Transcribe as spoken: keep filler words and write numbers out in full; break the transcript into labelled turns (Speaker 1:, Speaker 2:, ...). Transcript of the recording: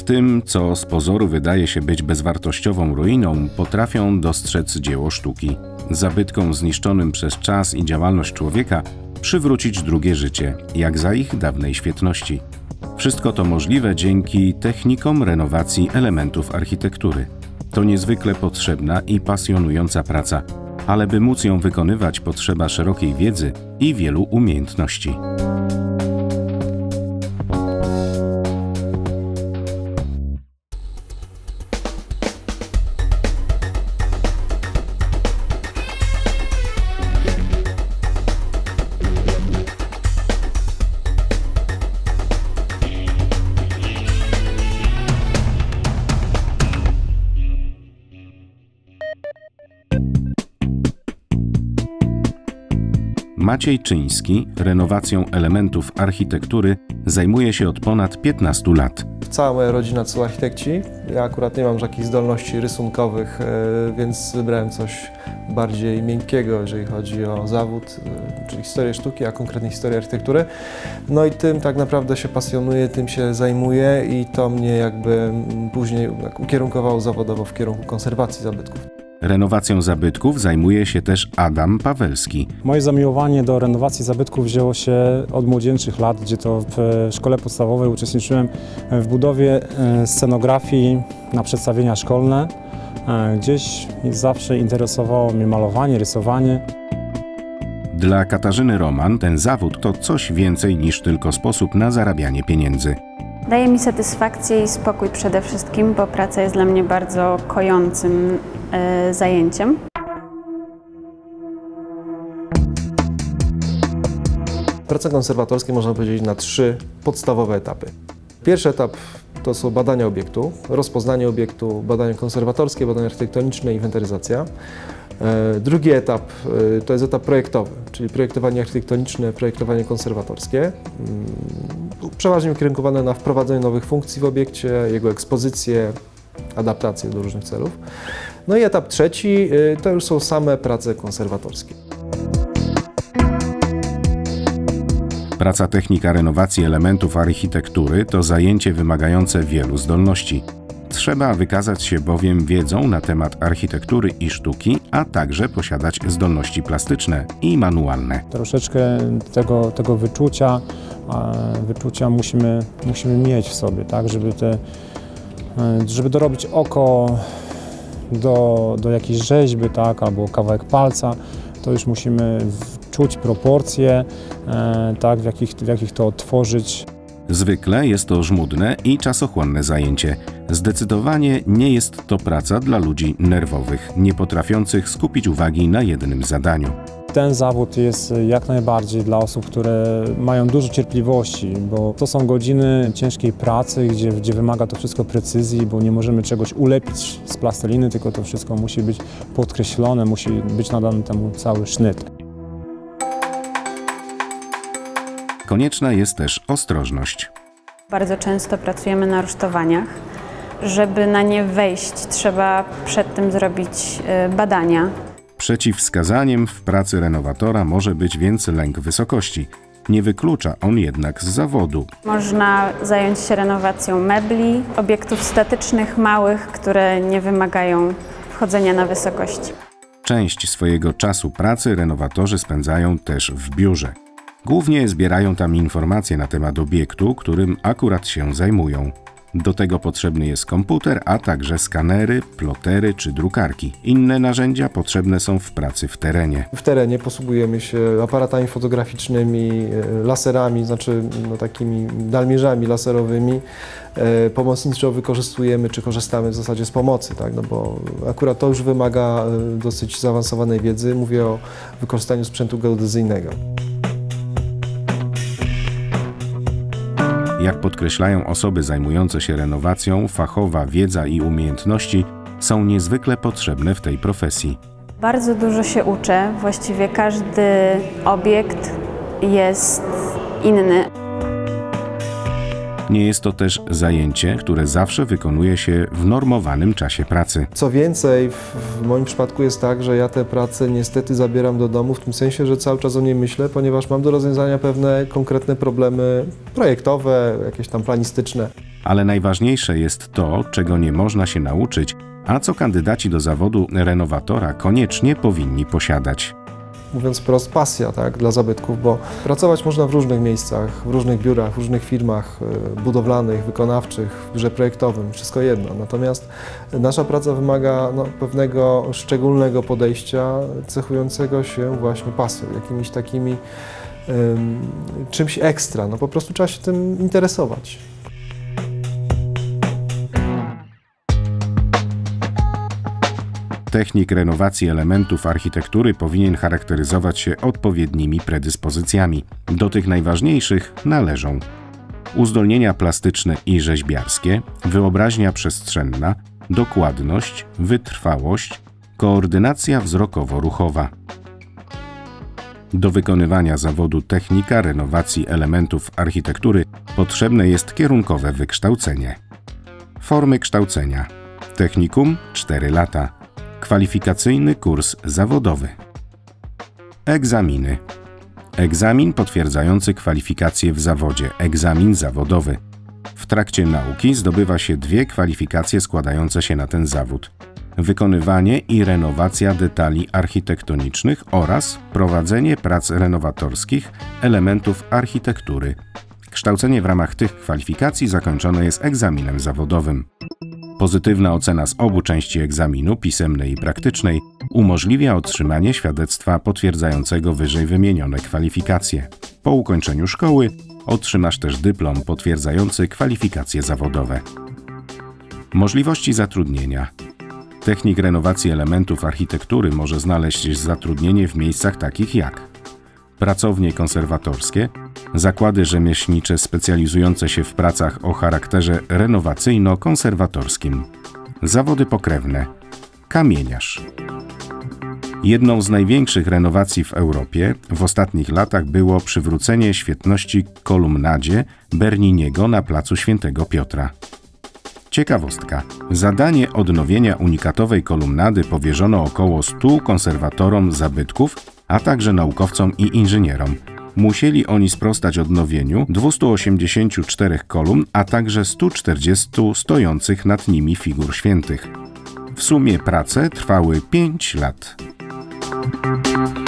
Speaker 1: tym, co z pozoru wydaje się być bezwartościową ruiną, potrafią dostrzec dzieło sztuki. Zabytkom zniszczonym przez czas i działalność człowieka przywrócić drugie życie, jak za ich dawnej świetności. Wszystko to możliwe dzięki technikom renowacji elementów architektury. To niezwykle potrzebna i pasjonująca praca, ale by móc ją wykonywać, potrzeba szerokiej wiedzy i wielu umiejętności. Maciej Czyński renowacją elementów architektury zajmuje się od ponad piętnastu lat.
Speaker 2: Cała moja rodzina to są architekci. Ja akurat nie mam takich zdolności rysunkowych, więc wybrałem coś bardziej miękkiego, jeżeli chodzi o zawód, czyli historię sztuki, a konkretnie historię architektury. No i tym tak naprawdę się pasjonuję, tym się zajmuję i to mnie jakby później ukierunkowało zawodowo w kierunku konserwacji zabytków.
Speaker 1: Renowacją zabytków zajmuje się też Adam Pawelski.
Speaker 3: Moje zamiłowanie do renowacji zabytków wzięło się od młodzieńczych lat, gdzie to w szkole podstawowej uczestniczyłem w budowie scenografii na przedstawienia szkolne. Gdzieś zawsze interesowało mnie malowanie, rysowanie.
Speaker 1: Dla Katarzyny Roman ten zawód to coś więcej niż tylko sposób na zarabianie pieniędzy.
Speaker 4: Daje mi satysfakcję i spokój przede wszystkim, bo praca jest dla mnie bardzo kojącym e, zajęciem.
Speaker 2: Prace konserwatorskie można podzielić na trzy podstawowe etapy. Pierwszy etap to są badania obiektu, rozpoznanie obiektu, badania konserwatorskie, badania architektoniczne, inwentaryzacja. Drugi etap to jest etap projektowy, czyli projektowanie architektoniczne, projektowanie konserwatorskie. Przeważnie ukierunkowane na wprowadzenie nowych funkcji w obiekcie, jego ekspozycję, adaptację do różnych celów. No i etap trzeci to już są same prace konserwatorskie.
Speaker 1: Praca technika renowacji elementów architektury to zajęcie wymagające wielu zdolności. Trzeba wykazać się bowiem wiedzą na temat architektury i sztuki, a także posiadać zdolności plastyczne i manualne.
Speaker 3: Troszeczkę tego, tego wyczucia, wyczucia musimy, musimy mieć w sobie, tak, żeby, te, żeby dorobić oko do, do jakiejś rzeźby, tak, albo kawałek palca, to już musimy czuć proporcje, tak, w jakich, w jakich to tworzyć.
Speaker 1: Zwykle jest to żmudne i czasochłonne zajęcie. Zdecydowanie nie jest to praca dla ludzi nerwowych, nie potrafiących skupić uwagi na jednym zadaniu.
Speaker 3: Ten zawód jest jak najbardziej dla osób, które mają dużo cierpliwości, bo to są godziny ciężkiej pracy, gdzie, gdzie wymaga to wszystko precyzji, bo nie możemy czegoś ulepić z plasteliny, tylko to wszystko musi być podkreślone, musi być nadany temu cały sznyt.
Speaker 1: Konieczna jest też ostrożność.
Speaker 4: Bardzo często pracujemy na rusztowaniach. Żeby na nie wejść, trzeba przed tym zrobić badania.
Speaker 1: Przeciwwskazaniem w pracy renowatora może być więc lęk wysokości. Nie wyklucza on jednak z zawodu.
Speaker 4: Można zająć się renowacją mebli, obiektów statycznych, małych, które nie wymagają wchodzenia na wysokość.
Speaker 1: Część swojego czasu pracy renowatorzy spędzają też w biurze. Głównie zbierają tam informacje na temat obiektu, którym akurat się zajmują. Do tego potrzebny jest komputer, a także skanery, plotery czy drukarki. Inne narzędzia potrzebne są w pracy w terenie.
Speaker 2: W terenie posługujemy się aparatami fotograficznymi, laserami, znaczy no, takimi dalmierzami laserowymi. Pomocniczo wykorzystujemy czy korzystamy w zasadzie z pomocy, tak? No bo akurat to już wymaga dosyć zaawansowanej wiedzy. Mówię o wykorzystaniu sprzętu geodezyjnego.
Speaker 1: Jak podkreślają osoby zajmujące się renowacją, fachowa wiedza i umiejętności są niezwykle potrzebne w tej profesji.
Speaker 4: Bardzo dużo się uczę. Właściwie każdy obiekt jest inny.
Speaker 1: Nie jest to też zajęcie, które zawsze wykonuje się w normowanym czasie pracy.
Speaker 2: Co więcej, w moim przypadku jest tak, że ja tę pracę niestety zabieram do domu, w tym sensie, że cały czas o niej myślę, ponieważ mam do rozwiązania pewne konkretne problemy projektowe, jakieś tam planistyczne.
Speaker 1: Ale najważniejsze jest to, czego nie można się nauczyć, a co kandydaci do zawodu renowatora koniecznie powinni posiadać.
Speaker 2: Mówiąc wprost, pasja, tak, dla zabytków, bo pracować można w różnych miejscach, w różnych biurach, w różnych firmach budowlanych, wykonawczych, w biurze projektowym, wszystko jedno. Natomiast nasza praca wymaga no, pewnego szczególnego podejścia cechującego się właśnie pasją, jakimiś takimi um, czymś ekstra. No, po prostu trzeba się tym interesować.
Speaker 1: Technik renowacji elementów architektury powinien charakteryzować się odpowiednimi predyspozycjami. Do tych najważniejszych należą uzdolnienia plastyczne i rzeźbiarskie, wyobraźnia przestrzenna, dokładność, wytrwałość, koordynacja wzrokowo-ruchowa. Do wykonywania zawodu technika renowacji elementów architektury potrzebne jest kierunkowe wykształcenie. Formy kształcenia: technikum cztery lata. Kwalifikacyjny kurs zawodowy. Egzaminy. Egzamin potwierdzający kwalifikacje w zawodzie, egzamin zawodowy. W trakcie nauki zdobywa się dwie kwalifikacje składające się na ten zawód: wykonywanie i renowacja detali architektonicznych oraz prowadzenie prac renowatorskich elementów architektury. Kształcenie w ramach tych kwalifikacji zakończone jest egzaminem zawodowym. Pozytywna ocena z obu części egzaminu, pisemnej i praktycznej, umożliwia otrzymanie świadectwa potwierdzającego wyżej wymienione kwalifikacje. Po ukończeniu szkoły otrzymasz też dyplom potwierdzający kwalifikacje zawodowe. Możliwości zatrudnienia. Technik renowacji elementów architektury może znaleźć zatrudnienie w miejscach takich jak pracownie konserwatorskie, zakłady rzemieślnicze specjalizujące się w pracach o charakterze renowacyjno-konserwatorskim, zawody pokrewne, kamieniarz. Jedną z największych renowacji w Europie w ostatnich latach było przywrócenie świetności kolumnadzie Berniniego na placu Świętego Piotra. Ciekawostka. Zadanie odnowienia unikatowej kolumnady powierzono około stu konserwatorom zabytków, a także naukowcom i inżynierom. Musieli oni sprostać odnowieniu dwustu osiemdziesięciu czterech kolumn, a także stu czterdziestu stojących nad nimi figur świętych. W sumie prace trwały pięć lat.